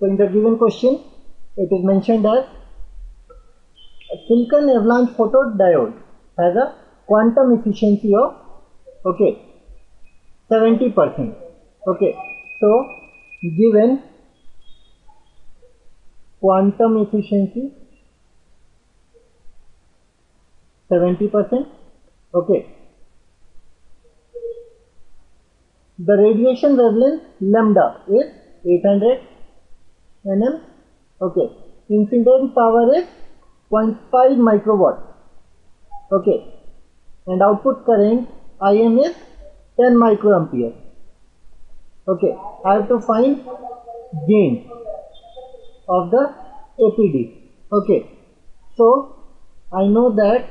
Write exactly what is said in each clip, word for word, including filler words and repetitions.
So in the given question, it is mentioned as a silicon avalanche photodiode has a quantum efficiency of okay seventy percent. Okay, so given quantum efficiency seventy percent. Okay, the radiation wavelength lambda is eight hundred nanometers. Okay, incident power is zero point five microwatt. Okay, and output current I M is ten microampere. Okay, I have to find gain of the A P D. Okay, so I know that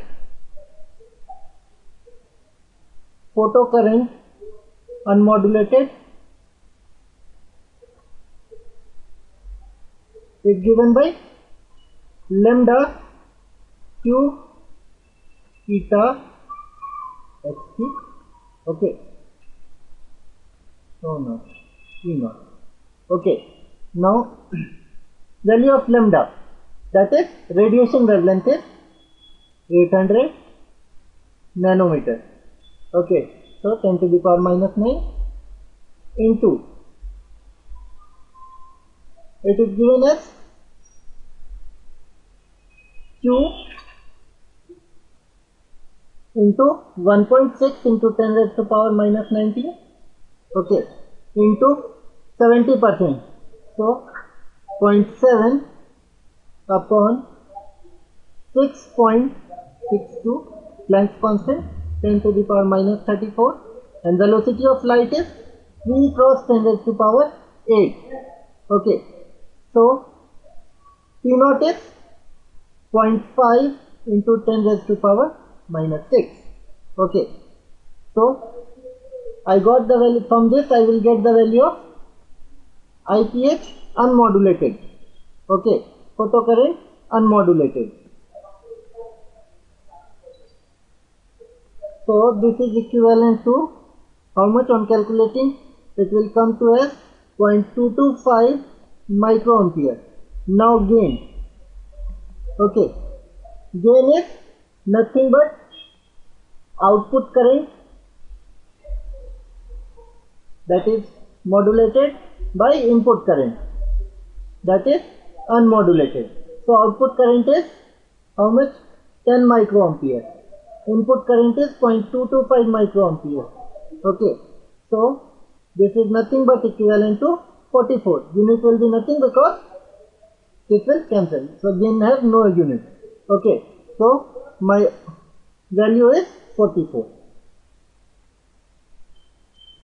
photocurrent unmodulated is given by lambda q eta xt. Okay, no no e naught. Okay, now value of lambda, that is radiation wavelength, is eight hundred nanometer. Okay, so ten to the power minus nine into, it is given as q into one point six into ten raised to power minus nineteen. Okay, into seventy percent. So zero point seven upon six point six two, Planck's constant, ten to the power minus thirty-four, and velocity of light is three cross ten raised to power eight. Okay, so P naught is zero point five into ten raised to power minus six. Okay, so I got the value. From this I will get the value of I P H unmodulated. Okay, photocurrent unmodulated. So this is equivalent to how much on calculating? It will come to as zero point two two five microampere. Now gain. Okay, gain is nothing but output current that is modulated by input current that is unmodulated. So output current is how much? ten microampere. Input current is zero point two two five microampere. Okay, so this is nothing but equivalent to forty-four. Unit will be nothing because this will cancel. So gain has no unit. Okay, so my value is forty-four.